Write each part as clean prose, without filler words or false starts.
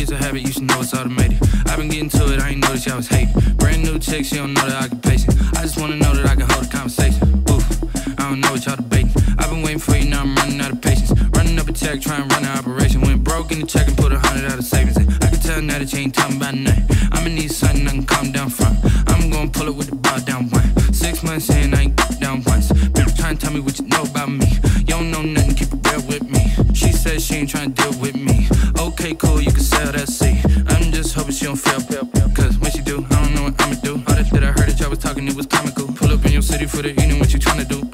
it's a habit, you should know it's automated. I've been getting to it, I ain't noticed y'all was hating. Brand new chick, she don't know that I can pace it. I just wanna know that I can hold a conversation. Oof, I don't know what y'all debating. I've been waiting for you, now I'm running out of patience. Running up a check, trying to run an operation. Went broke in the check and put 100 out of savings. I can tell now that you ain't talking about nothing. I'ma need something I can calm down from. I'm gonna pull it with the bar down one. 6 months in, I ain't down once. Bitch trying to tell me what you know about me. You don't know nothing, keep it real with me. She said she ain't trying to deal with me. Okay, cool, you can sell that seat. I'm just hoping she don't fail. Cause when she do, I don't know what I'ma do. All that shit I heard that y'all was talking, it was comical. Pull up in your city for the evening, what you tryna do?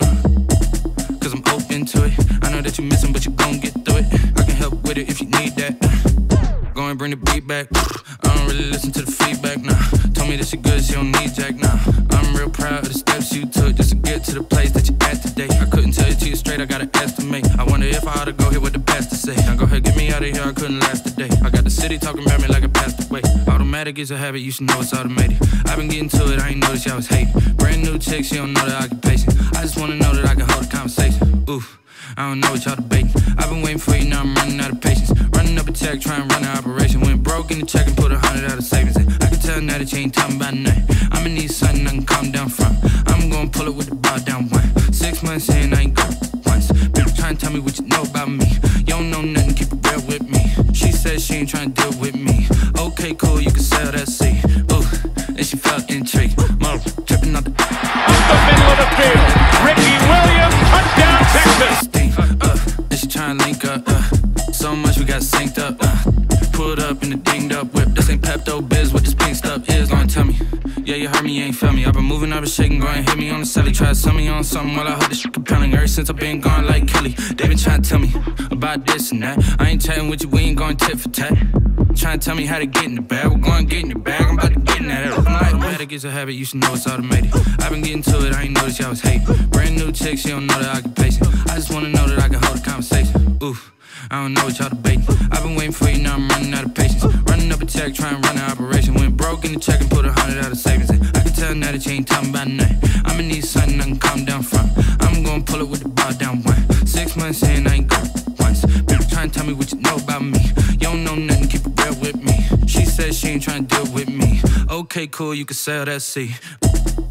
Cause I'm open to it. I know that you missing, but you gon' get through it. I can help with it if you need that. Go and bring the beat back. I don't really listen to the feedback, nah. Told me that she good, she don't need Jack, nah. I'm real proud of the steps you took just to get to the place that you at today. I couldn't tell it to you straight, I gotta estimate. I wonder if I ought to go here with the best to say. Now go ahead, get me out of here, I couldn't last a day. I got the city talking about me like I passed away. Automatic is a habit, you should know it's automated. I've been getting to it, I ain't noticed y'all was hating. Brand new chick, she don't know that I can pace it. I just wanna know that I can hold a conversation. Oof, I don't know what y'all debating. I've been waiting for you, now I'm running out of patience. Running up a check, trying to run an operation. Went broke in the check and put 100 out of savings. I can tell now that you ain't talking about nothing. I'ma need something I can calm down from. I'm gonna pull it with the bar down one. 6 months in, I ain't got once. Bitch trying to tell me what you know about me. You don't know nothing, keep it real with me. She said she ain't trying to deal with me. Okay, cool, you can sell that seat. Ooh, and she felt intrigued. Mom, tripping out the middle of the field. Ricky Williams, touchdown Texas. And she trying to link up. So much we got synced up. Pulled up in the dinged up whip. This ain't Pepto-Biz, what this pink stuff is. Long tell me. Yeah, you heard me, you ain't felt me. I've been moving, I've been shaking, go and hit me on the celly. Try to sell me on something while I heard this shit compelling. Ever since I've been gone like Kelly, they been trying to tell me about this and that. I ain't chatting with you, we ain't going tit for tat. Trying to tell me how to get in the bag. We're going to get in the bag, I'm about to get in that. I'm like, automatic is a habit, you should know it's automated. I've been getting to it, I ain't noticed y'all was hating. Brand new chick, she don't know that I can pace it. I just wanna know that I can hold a conversation. Oof, I don't know what y'all debating. I've been waiting for you, now I'm running out of patience. Running up a check, trying to run an operation. Went broke in the check and put 100 out of savings. I can tell now that you ain't talking about nothing. I'ma need something I can calm down from. I'm gonna pull it with the bar down one. 6 months in, I ain't got once. Bitch trying to tell me what you know about me. You don't know nothing, keep it real with me. She said she ain't trying to deal with me. Okay, cool, you can sell that seat.